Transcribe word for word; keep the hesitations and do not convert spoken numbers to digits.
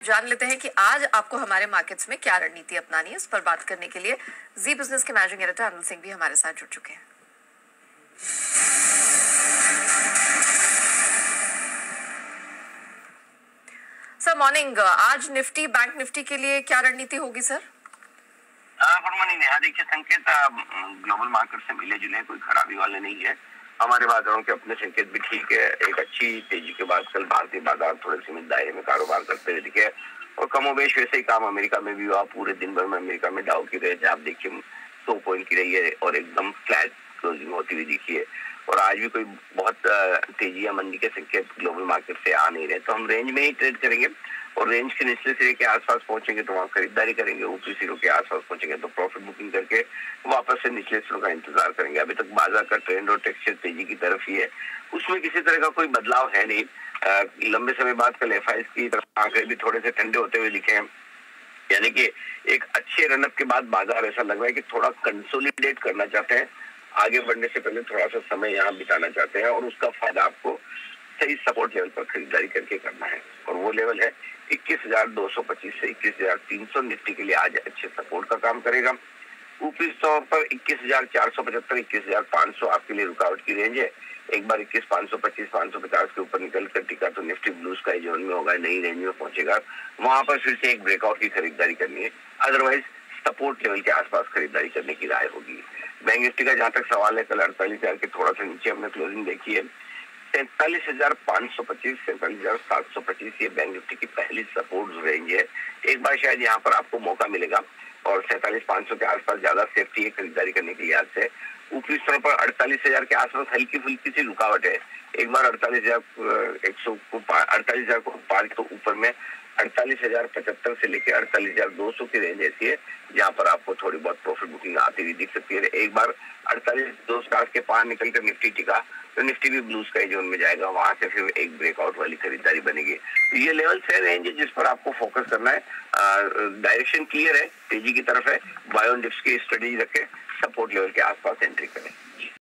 जान लेते हैं कि आज आपको हमारे मार्केट्स में क्या रणनीति अपनानी है। इस पर बात करने के लिए जी बिजनेस के मैनेजिंग एडिटर अनिल सिंह भी हमारे साथ जुड़ चुके हैं। सर मॉर्निंग, आज निफ्टी बैंक निफ्टी के लिए क्या रणनीति होगी सर? Good morning Neha. देखिए, संकेत ग्लोबल मार्केट से मिले जुले, कोई खराबी वाले नहीं है। हमारे बाजारों के अपने संकेत भी ठीक है। एक अच्छी तेजी के बाद कल भारतीय बाजार थोड़े सीमित दायरे में कारोबार करते हुए दिखे और कमोबेश वैसे ही काम अमेरिका में भी हुआ। पूरे दिन भर में अमेरिका में डाउ की रेंज आप देखिए सौ पॉइंट की रही है और एकदम फ्लैट क्लोजिंग होती हुई दिखी है। और आज भी कोई बहुत तेजी या मंदी के संकेत ग्लोबल मार्केट से आ नहीं रहे, तो हम रेंज में ही ट्रेड करेंगे और रेंज के निचले सिरे के आसपास पहुंचेंगे तो वहां खरीदारी करेंगे, ऊपरी सिरों के आसपास पहुंचेंगे तो प्रॉफिट बुकिंग करके वापस से निचले सिरों का इंतजार करेंगे। अभी तक बाजार का ट्रेंड और टेक्सचर तेजी की तरफ ही है, उसमें किसी तरह का कोई बदलाव है नहीं। आ, लंबे समय बाद कल एफ आई एस की तरफ आंकड़े भी थोड़े से ठंडे होते हुए दिखे हैं, यानी कि एक अच्छे रनअप के बाद बाजार ऐसा लग रहा है कि थोड़ा कंसोलिडेट करना चाहते हैं, आगे बढ़ने से पहले थोड़ा सा समय यहाँ बिताना चाहते हैं और उसका फायदा आपको सही सपोर्ट लेवल पर खरीदारी करके करना है और वो लेवल है इक्कीस हजार दो सौ पच्चीस से इक्कीस हजार तीन सौ। निफ्टी के लिए आज अच्छे सपोर्ट का काम करेगा। ऊपरी तौर पर इक्कीस हजार चार सौ पचहत्तर इक्कीस हजार पाँच सौ आपके लिए रुकावट की रेंज है। एक बार इक्कीस पाँच सौ पच्चीस पाँच सौ पचास के ऊपर निकल कर टिका तो निफ्टी ब्लू स्काई जोन में होगा, नई रेंज में पहुंचेगा, वहां पर फिर से एक ब्रेकआउट की खरीदारी करनी है। अदरवाइज सपोर्ट लेवल के आसपास खरीदारी करने की राय होगी। बैंक निफ्टी का जहां तक सवाल है, कल अड़तालीस हजार के थोड़ा सा नीचे हमने क्लोजिंग देखी है। सैंतालीस हजार पाँच सौ पच्चीस सैंतालीस हजार सात सौ पच्चीस ये बैंक निफ्टी की पहली सपोर्ट रेंज है। एक बार शायद यहाँ पर आपको मौका मिलेगा और सैंतालीस पाँच सौ के आसपास ज्यादा सेफ्टी है खरीदारी करने के लिहाज से। ऊपरी स्तर पर अड़तालीस हजार के आसपास हल्की फुल्की सी रुकावट है। एक बार अड़तालीस हजार एक सौ को अड़तालीस हजार को पार तो ऊपर में अड़तालीस हजार पचहत्तर से लेकर अड़तालीस हजार दो सौ की रेंज ऐसी है जहाँ पर आपको थोड़ी बहुत प्रॉफिट बुकिंग आती हुई दिख सकती है। एक बार अड़तालीस दो सौ के पार निकलकर निफ्टी टिका तो निफ्टी भी ब्लू स्काई जोन में जाएगा, वहां से फिर एक ब्रेकआउट वाली खरीदारी बनेगी। तो ये लेवल से रेंज है जिस पर आपको फोकस करना है। डायरेक्शन क्लियर है, तेजी की तरफ है। बाय ऑन डिप्स की स्ट्रेटेजी रखें, सपोर्ट लेवल के आसपास एंट्री करें।